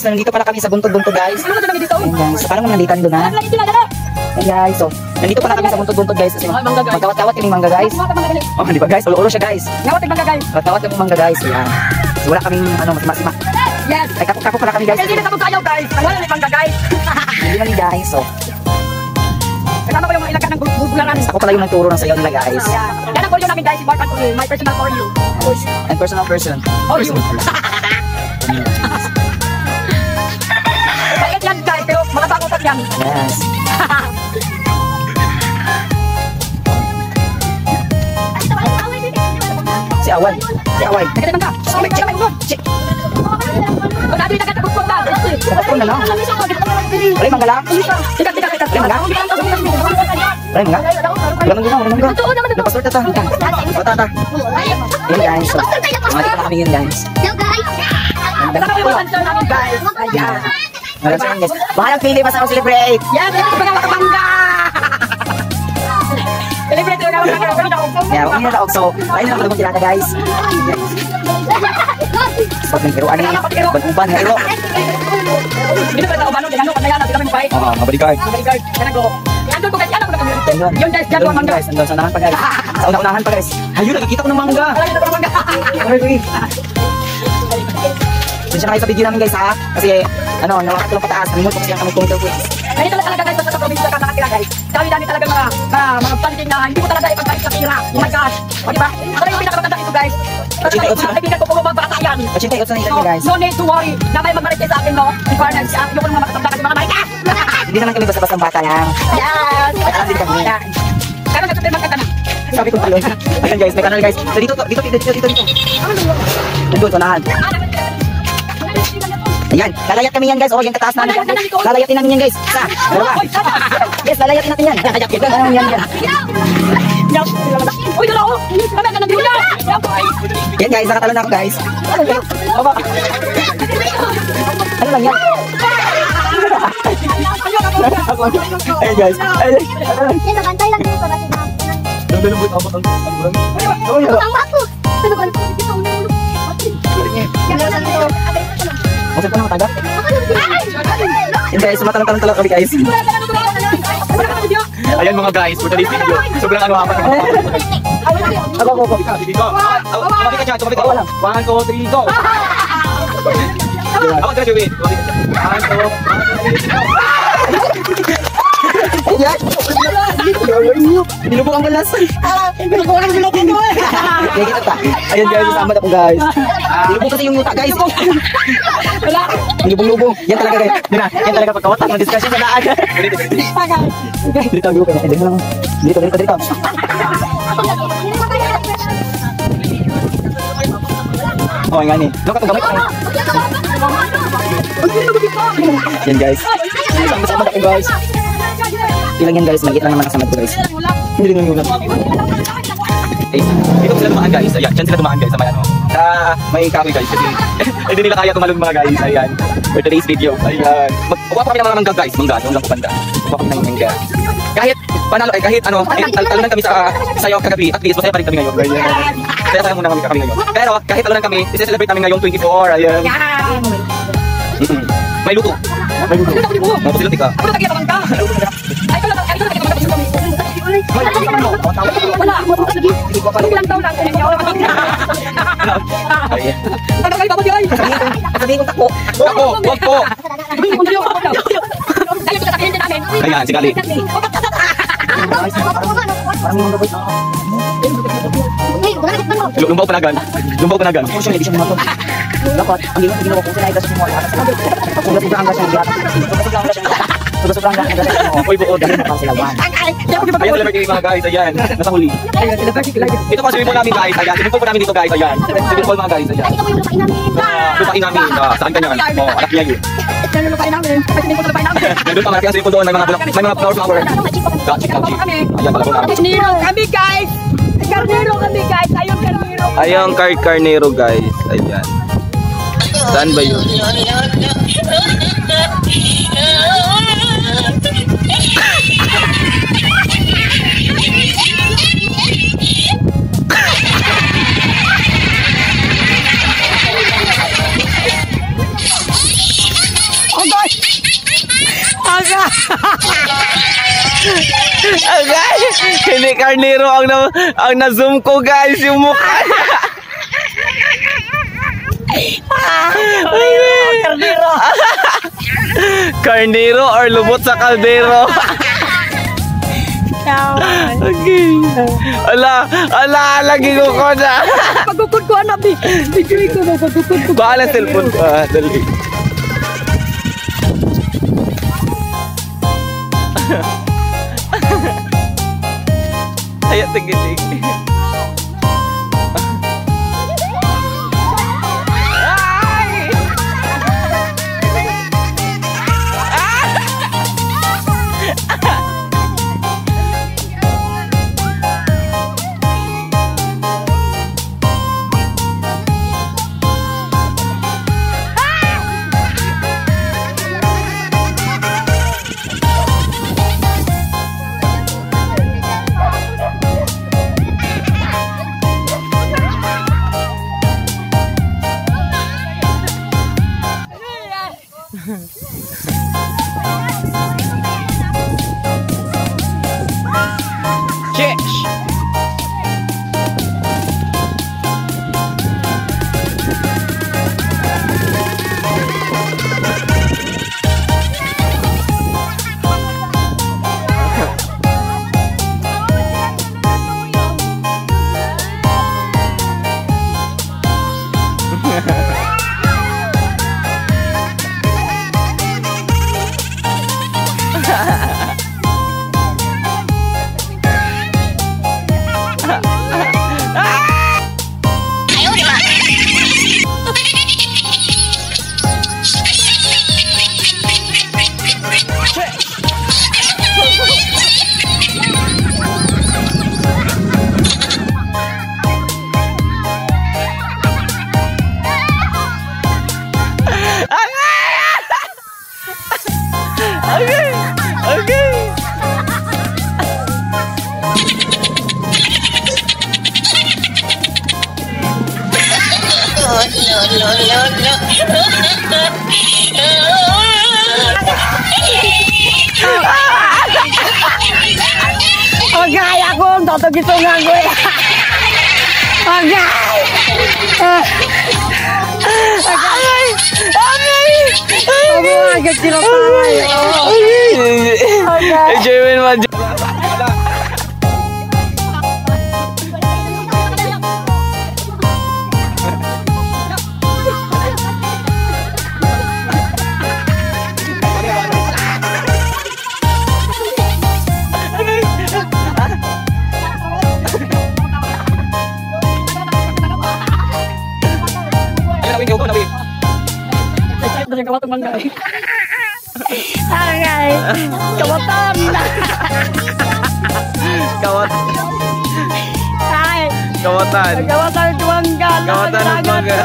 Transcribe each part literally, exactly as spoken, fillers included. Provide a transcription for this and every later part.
nandito pala kami sa buntod-buntod guys. Ayan guys, so parang nanditan doon ha. Ayan guys, so nandito pala kami sa buntod-buntod guys. Kasi magkawat-kawat yung mangga guys. Oh, di ba guys? Ulo-ulo siya guys. Magkawat yung mangga guys. Ayan. So wala kaming ano, masima-sima. Yes. Ay, kapok-kapok pala kami guys. Hindi na kapag kayo guys. Wala ni mangga guys. Hindi man guys, so. Kasama ko yung mga ilakan ng buglaran. Ako pala yung nagturo ng sayaw nila guys. Yan ang video namin guys. Important for you. My personal for you. And personal person. For you. Bait yan guys. Pero mga bagutan yan. Yes. Si Awan. Si Away. Nagkita mangga. Check. Check. Check. Kung natin nagkatapos na. Tapos na lang. Wala mangga lang. Tikat, tikat, tikat. Wala mangga. Wala mangga. Wala mangga. Wala mangga. Napastor ta ta. O ta ta. Ayan guys. So, mga dito na kami yun guys. Kasama ko yung sponsor namin guys. Ayan. Maraming guys. Bahalang pili pa sa ako celebrate. Yan. Ito pa nga makabangga. Celebrate ko na ako. Kaya huwag nyo na so ayun lang naman tirada guys. Pag may hero, ano yung ban-uban hero? Dito pa ito, bano, ano, kaya natin kami mabait. Oo, mabaligay. Mabaligay. Yan ako. Andun ko guys, yan ako na kami. Yun guys, dyan ko ang mangga. Guys, andun sa unahan pa guys. Sa una-unahan pa guys. Ayun, nakikita ko ng mangga. Wala kita ko mangga. Siya kayo sa video namin guys ha. Kasi ano, nakakatulong pataas. Naminul po kasi kami kumitaw guys. Ganito lang talaga guys, basta sa probinsya ka nakatira guys. Dami-dami talaga mga mga mga planting na hindi mo talaga ipagkait sa tira. Oh my gosh. O diba? Ako na yung pinakamaganda ito guys. Kaibigan ko kung magbata yan. Pachintay out sa nila guys. No need to worry. Na may magmarites sa akin no. In fairness, yung ko mga makatanda kasi mga marites. Hindi naman kami basta-basta bata lang. Yes. Alam din kami. Kaya nagsasabi magkaka na. Sabi ko tuloy. Ayan guys, may kanal guys. So dito, dito, dito, dito, dito. Nandun, sa unahan. Ayan, lalayat kami yan guys. Oh, yung kataas namin. Lalayatin namin yan guys. Sa, dalawa. Yes, lalayatin natin yan. Ito naman yan yan. Uy, dalaw. Kami ka nandun yan. Yan guys, nakatalo na ako guys. Ano yan? Baba. Ano lang yan? Ayan guys. Ayan. Yan, nabantay lang dito. Nandun ang buwan. Ano yan? Ang ako. Ano ba? Dito, ulo-ulo. Yan, yan, yan. Masip ko na mataga. Yan guys, matalong-talong kami guys. Ayan mga guys, for today's video. Sobrang ano hapat. Ako, ako, ako. Dito. Tumapit ka dyan, tumapit ka. One, two, three, go. Ako, tira, Joey. One, two, ayan. Binubuk ang balas. Binubuk ang balas. Ayan guys, kasama na po guys. Binubuk kasi yung yuta guys. Binubong-lubong. Yan talaga guys. Yan talaga pagkawatak ng discussion sa daan. Dito, dito. Dito, dito, dito. Oh, nga ni. Look at the gamit. Yan guys. Sama-sama na po guys. Ilang yan guys, maliit lang naman kasama ko guys. Hindi rin yung ulat. Eh, dito sila dumaan guys. Ayan, dyan sila dumaan guys sa may ano. Sa may kahoy guys. Kasi hindi nila kaya tumalong mga guys. Ayan. For today's video. Ayan. Magkuha pa kami ng mga mangga guys. Mangga. Doon lang po banda. Magkuha kami ng mangga. Kahit panalo eh, kahit ano, eh, talunan kami sa sayaw kagabi. At least masaya pa rin kami ngayon. Ayan. Kaya sayang muna kami kami ngayon. Pero kahit talunan kami, isi-celebrate namin ngayong twenty-four. Ayan. Mm-hmm. May luto. May luto. May pasilutik ka. Ako na tagiya pamangka. Ay, ito lang. Ay, ito lang. Wala. Ilang taon lang. Ano kayo ba diyan? Sabihin ko takbo. Takbo, wag po. Dahil ito sabihin din namin. Ayan, si Kali. Parang yung gabay. Lumbaw panagan. Lumbaw panagan. Kung siya, hindi siya mga to. Dapat, ang ginawa ginawa ko sila ito sa mga lakas. Sobrang-sobrang hanggang siya lahat. Sobrang-sobrang hanggang siya lahat. Sobrang-sobrang hanggang siya lahat. Uy, buo, dahil na sila one. Ayan, celebrity mga guys. Ayan, nasa huli. Ito pa, swimming pool namin guys. Ayan, swimming pool po namin dito guys. Ayan, swimming pool mga guys. Ayan. Lupain namin. Saan ka niyan? Oh, anak niya yun. Kaya lupain namin. Kasi hindi ko lupain namin. Doon pa, malaki ang swimming pool doon. May mga may mga flower flower. Gachik, gachik. Ayan, pala po namin. Karnero kami guys. Karnero kami guys. Ayun, karnero. Ayong card carnero guys. Ayan. Saan ba yun? Guys, hindi karnero ang na, ang na-zoom ko guys, yung mukha niya. Kardero. Karnero or lubot sa kaldero. Okay. Ala, ala, lagi ko ko na. Pagkukod ko anak, video ko na pagkukod ko. Bahala cellphone ko, ah, dali. Ayan, tigitig. Cheers. Okay, okay. Okay, ako ang tatagitungan ko. Okay. Okay. Ako agad sinapaway. Okay. Eh, Jerwin, man. Kawatan bangga. Okay. Kawatan. Kawat. Hai. Kawatan. Kawatan bangga. Kawatan bangga.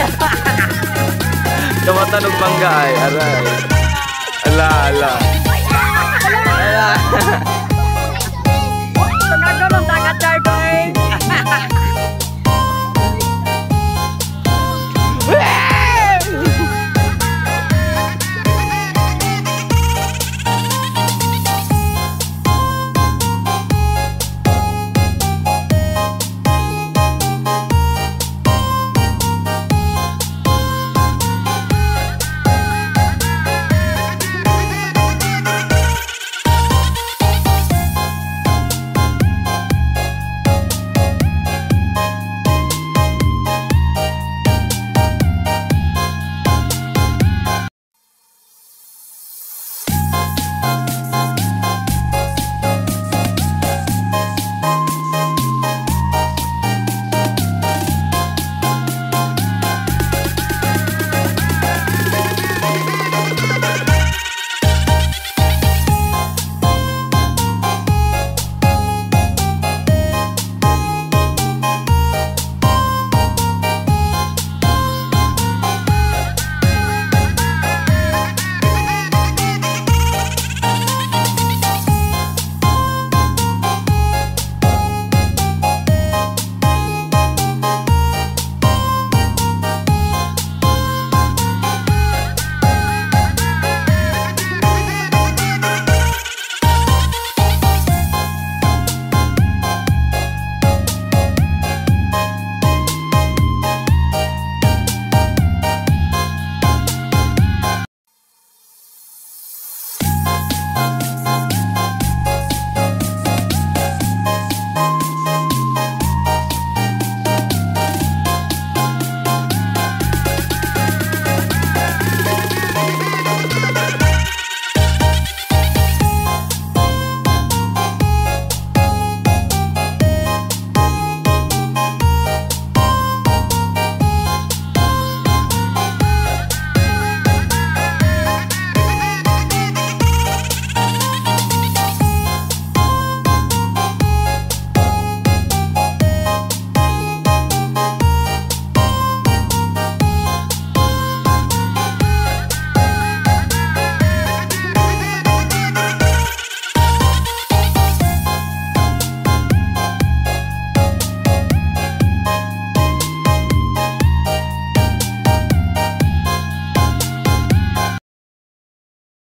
Kawatan ug bangga ay aray. Ala ala. Ala. Nagkaroon tagat charter.